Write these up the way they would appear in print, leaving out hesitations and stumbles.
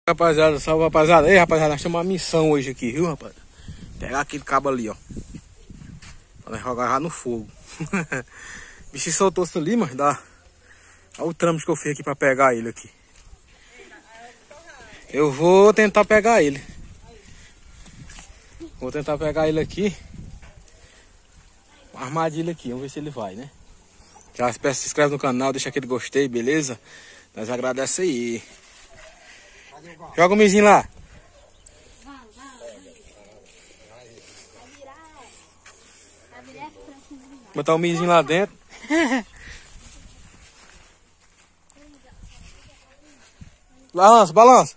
Rapaziada, salve rapaziada. Ei, rapaziada, nós temos uma missão hoje aqui, viu, rapaz? Pegar aquele cabo ali, ó. Pra nós jogar já no fogo. O bicho soltou-se ali, mas dá. Olha o trâmite que eu fiz aqui pra pegar ele aqui. Eu vou tentar pegar ele. Vou tentar pegar ele aqui. Uma armadilha aqui, vamos ver se ele vai, né? Já se inscreve no canal, deixa aquele gostei, beleza? Nós agradecemos aí. Joga o mizinho lá. Botar o mizinho lá dentro. Balança, balança.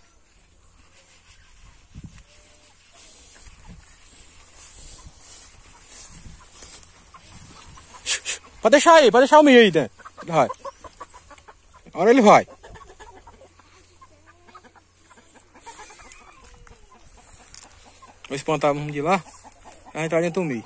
Pode deixar aí, pode deixar o mijo aí dentro. Vai. Agora ele vai. Vou espantar um de lá. Vai entrar dentro do meio.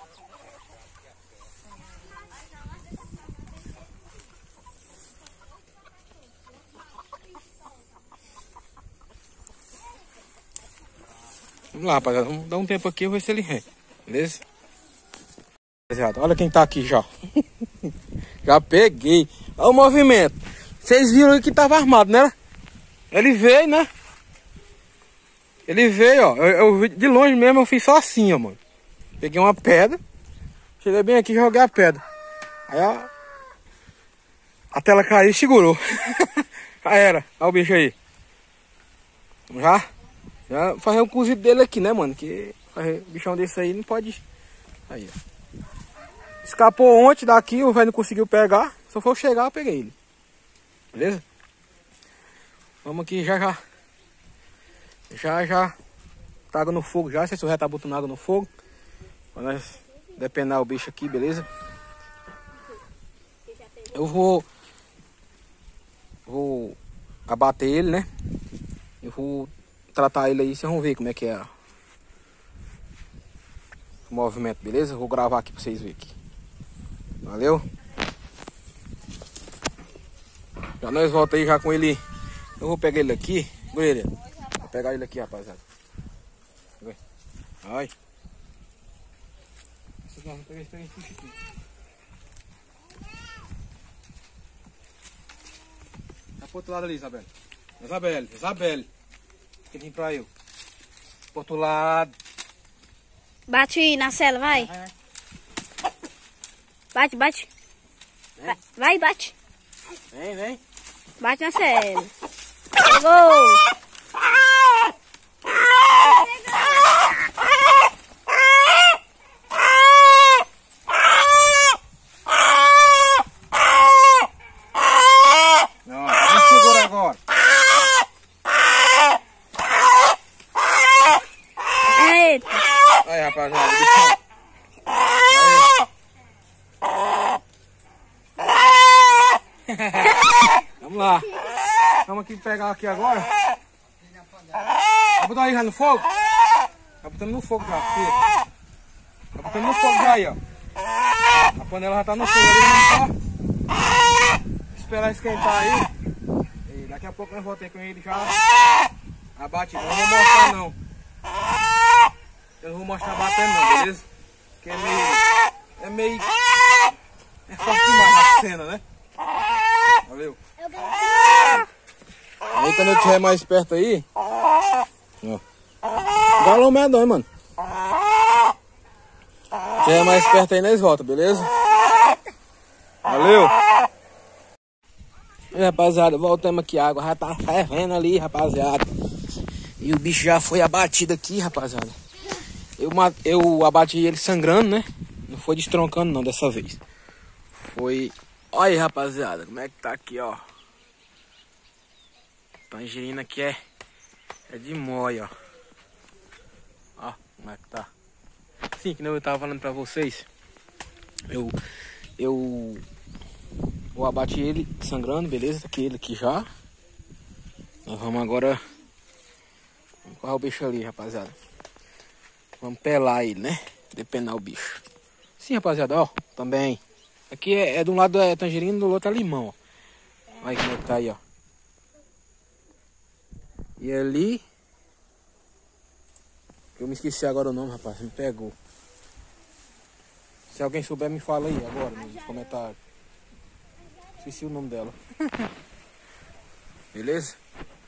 Vamos lá, rapaziada. Vamos dar um tempo aqui e ver se ele vem. Beleza? Rapaziada, olha quem tá aqui já. Já peguei. Olha o movimento. Vocês viram que tava armado, né? Ele veio, né? Ele veio, ó. Eu de longe mesmo, eu fiz só assim, ó, mano. Peguei uma pedra. Cheguei bem aqui e joguei a pedra. Aí, ó. A tela caiu e segurou. Já era. Olha o bicho aí. Já fazer o cozido dele aqui, né, mano? Que fazer bichão desse aí não pode. Aí, ó. Escapou ontem daqui, o velho não conseguiu pegar. Se eu for chegar, eu peguei ele. Beleza? Vamos aqui já. Tá água no fogo já. Não sei se o velho tá botando água no fogo. Pra nós depenar o bicho aqui, beleza? Eu vou abater ele, né? Eu vou tratar ele aí, vocês vão ver como é que é o movimento, beleza? Eu vou gravar aqui pra vocês verem aqui. Valeu? Já nós voltamos aí já com ele. Eu vou pegar ele aqui. Vou pegar ele aqui, rapaziada. Ai. Vou pegar esse aqui. Tá pro outro lado ali, Isabel. Isabel. Tem que vir pra eu. Pro outro lado. Bate aí na cela, vai. Bate. Vai, bate. Vem. Bate na cela. Pegou. Não, me segura agora. Eita. Aí, rapaziada, bichão. Vamos lá. Vamos aqui pegar aqui agora. Vai botar aí já no fogo? Tá botando no fogo já, filho. Tá botando no fogo já aí, ó. A panela já tá no fogo ali, só esperar esquentar aí. E daqui a pouco nós voltamos com ele já. Abate, não vou mostrar não. Eu não vou mostrar batendo não, beleza? Porque é forte demais a cena, né? Valeu. Aí quando eu estiver mais perto aí, ó. Galão medonho, mano. Se estiver mais perto aí, nós volta, beleza? Valeu. E, rapaziada, voltamos aqui, a água já tá fervendo ali, rapaziada. E o bicho já foi abatido aqui, rapaziada. Eu abati ele sangrando, né? Não foi destroncando não dessa vez. Foi... Olha aí, rapaziada, como é que tá aqui, ó. Tangerina aqui é de móia, ó. Ó, como é que tá. Sim, que nem eu tava falando pra vocês. Eu abati ele sangrando, beleza? Tá aqui ele aqui já. Nós vamos agora... Vamos correr o bicho ali, rapaziada. Vamos pelar ele, né? Depenar o bicho. Sim, rapaziada, ó. Também. Aqui de um lado é tangerina, do outro é limão, ó. Olha como é que tá aí, ó. E ali... Eu me esqueci agora o nome, rapaz. Me pegou. Se alguém souber, me fala aí agora nos comentários. Esqueci o nome dela. Beleza?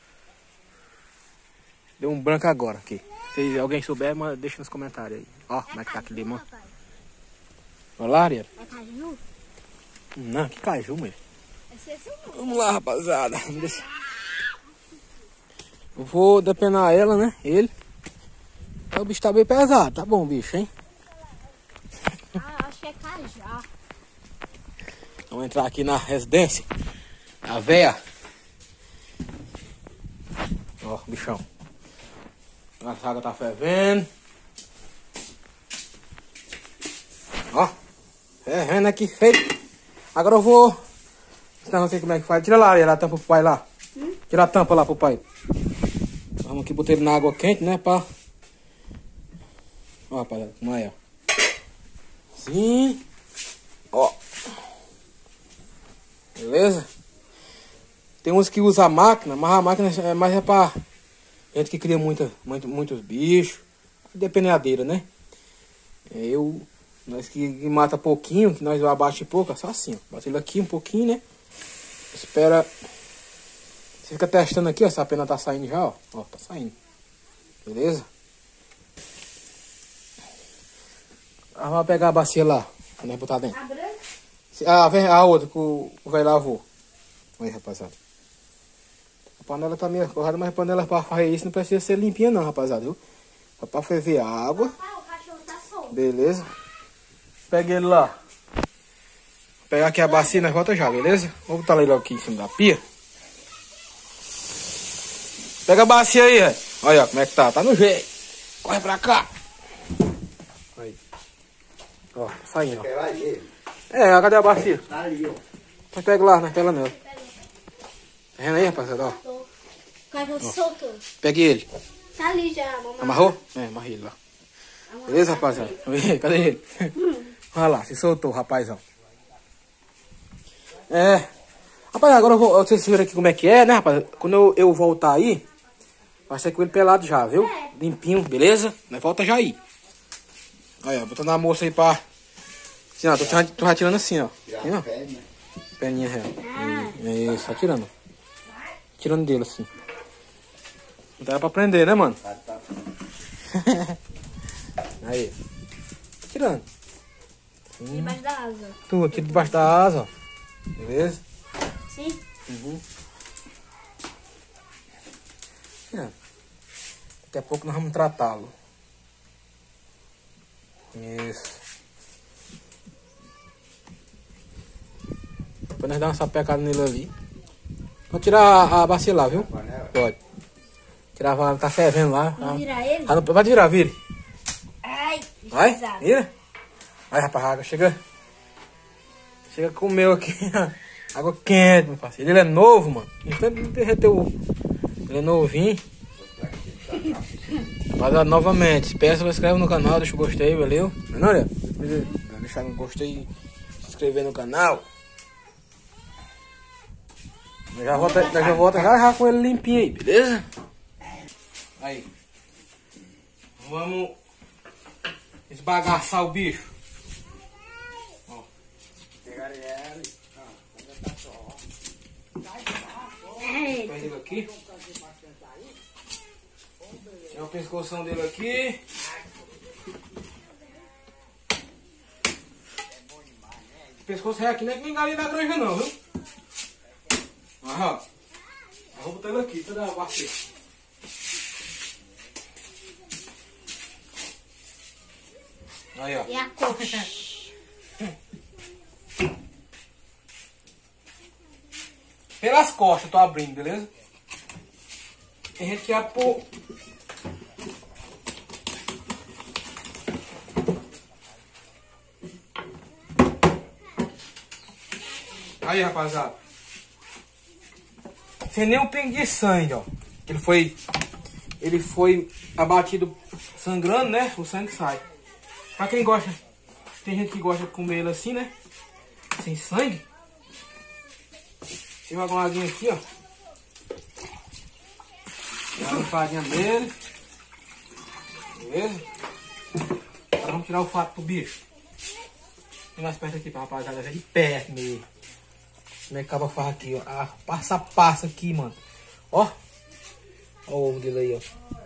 Deu um branco agora aqui. Se alguém souber, deixa nos comentários aí. Ó, como é que tá aquele limão. Olha lá, Ariel. É caju? Não, que caju, mulher. Esse não. Vamos lá, rapaziada. Eu vou depenar ela, né? Ele. O bicho tá bem pesado. Tá bom, bicho, hein? Ah, acho que é cajá. Vamos entrar aqui na residência. A véia. Ó, bichão. A água tá fervendo. Ó. Fervendo aqui, feito. Agora eu vou... Não sei como é que faz. Tira lá, a tampa pro pai lá. Tira a tampa lá pro pai. Vamos aqui, botei ele na água quente, né, pá. Ó, rapaziada, como é, ó. Sim. Ó. Beleza? Tem uns que usam a máquina, mas a máquina é mais pra gente que cria muitos bichos. Depeneadeira, né? Nós que mata pouquinho, que nós abaixa pouco, é só assim, ó. Bota ele aqui um pouquinho, né? Espera. Você fica testando aqui, ó, se a pena tá saindo já, ó. Ó, tá saindo. Beleza? Vamos pegar a bacia lá, quando nós botar dentro. A branca? A outra que o velho lavou. Aí, rapaziada. A panela tá meio corrada, mas a panela pra fazer isso não precisa ser limpinha não, rapaziada, viu? Só pra ferver a água. Ah, o cachorro tá solto. Beleza? Pega ele lá. Vou pegar aqui a bacia e nós volta já, beleza? Vou botar ele aqui em cima da pia. Pega a bacia aí, velho. Olha ó, como é que tá. Tá no jeito. Corre pra cá. Aí. Ó, saindo, ó. Cadê a bacia? Tá ali, ó. Então pega lá, né? Pega nela. Tá vendo aí, rapaziada? Ó. O cachorro soltou. Pegue ele. Tá ali já, mamãe. Amarrou? Amarrei ele lá. Beleza, rapaziada? Cadê ele? Olha lá, se soltou, rapazão. Rapaz, agora vocês viram aqui como é que é, né, rapaz? Quando eu voltar aí, vai ser com ele pelado já, viu? Limpinho, beleza? Nós volta já aí. Olha, botando a moça aí pra... Assim, ó, tô retirando assim, ó. Aqui, ó. Perninha real. Isso, tá tirando. Tirando dele assim. Não dá pra prender, né, mano? Aí. Tirando. Debaixo da asa. Tudo aqui debaixo da asa, ó. Beleza? Sim? Uhum. Daqui a pouco nós vamos tratá-lo. Isso. Depois nós dar uma sapecada nele ali. Pode tirar a bacia lá, viu? Pode. Tirar a panela, tá fervendo lá. Vamos virar ele? Pode virar, vire. Ai, Vai, pesado. vira. Vai, rapaz, a água chega. Chega com o meu aqui. Água quente, meu parceiro. Ele é novo, mano. Ele é novinho. Mas novamente, peça, se inscreve no canal, deixa o gostei, valeu? Não, olha, deixar um gostei, se inscrever no canal. Eu já volto já com ele limpinho aí, beleza? Aí. Vamos esbagaçar o bicho. Ó. Pegar ele. Pega ele aqui. Tem o pescoção dele aqui. O pescoço é aqui, não é que nem galinha da granja não, viu? Aham. Eu vou botar ele aqui, cadê a bacia? Aí, ó. E a coxa? Pelas costas eu tô abrindo, beleza? Tem gente que ia pôr... Aí, rapaziada. Sem nem um pingo de sangue, ó. Ele foi abatido sangrando, né? O sangue sai. Pra quem gosta, tem gente que gosta de comer ele assim, né? Sem sangue. Você joga uma aguinha aqui, ó. Dá uma limpadinha nele. Beleza? Agora vamos tirar o fato pro bicho. Vem mais perto aqui pra rapaziada ver de perto mesmo. Como é que acaba faz aqui, ó. Ah, passo a passo aqui, mano. Ó. Ó o ovo dele aí, ó.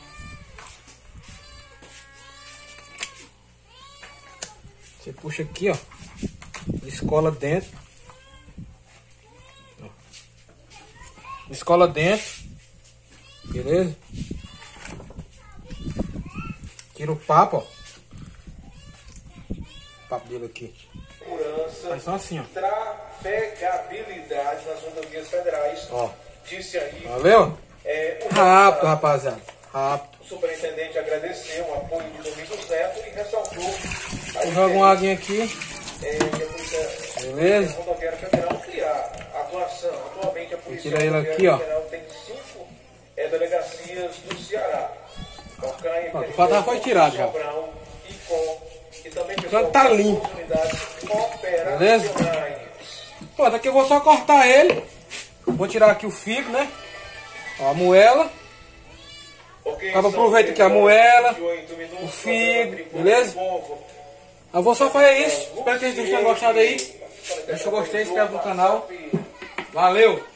Você puxa aqui, ó. Escola dentro. Ó. Escola dentro. Beleza? Tira o papo, ó. O papo dele aqui. Faz só assim, ó. Trafegabilidade nas rodovias federais. Ó. Disse aí. Valeu? Rápido, rapaziada. Rápido. O superintendente agradeceu o apoio de Domingos Neto e ressaltou Joga uma aguinha aqui. que a Polícia Beleza? Rodoviária Federal criar atuação. Atualmente a Polícia Tira ele Rodoviária aqui, ó. Federal tem 5 delegacias do Ceará. Tocanha, O fatal foi tirado já. Sobrão, Icó, e também Já tá limpo. unidades operacionais. Pô, daqui eu vou só cortar ele. Vou tirar aqui o figo, né? Ó, a moela. Acaba aproveita aqui a moela, o figo, beleza? Eu vou só fazer isso. Espero que vocês tenham gostado aí. Deixa o gostei, se inscreve no canal. Valeu!